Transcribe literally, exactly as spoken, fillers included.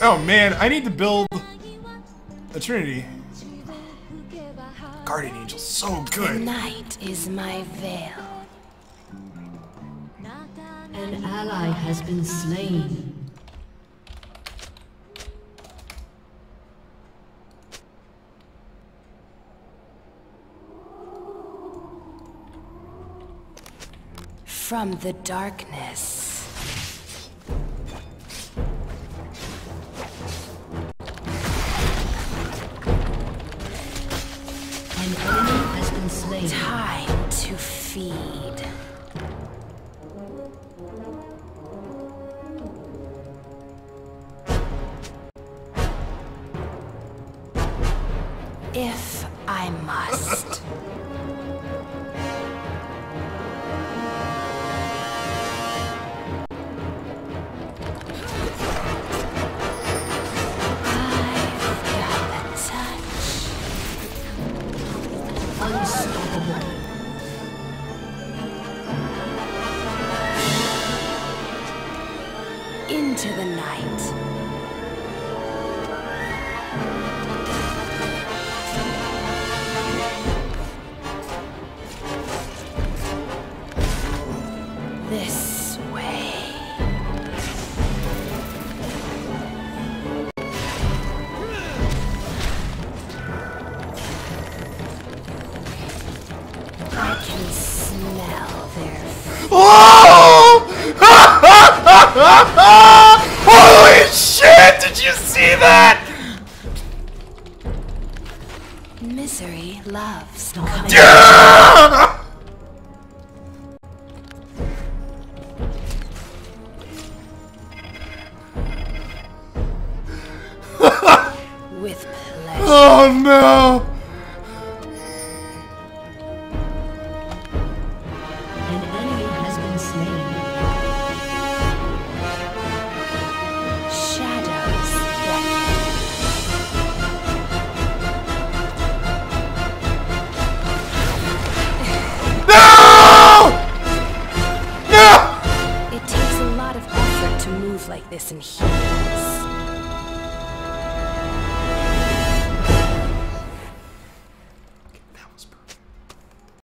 Oh man, I need to build a Trinity. Guardian Angel, so good. Night is my veil. An ally has been slain. From the darkness. An enemy has been slain. Time to feed. If I must. Unstoppable. Into the night. This way. I can smell their Oh! Holy shit! Did you see that? misery loves coming. Yeah! With pleasure. Oh no! An enemy has been slain. Shadows No! No! It takes a lot of effort to move like this in humans.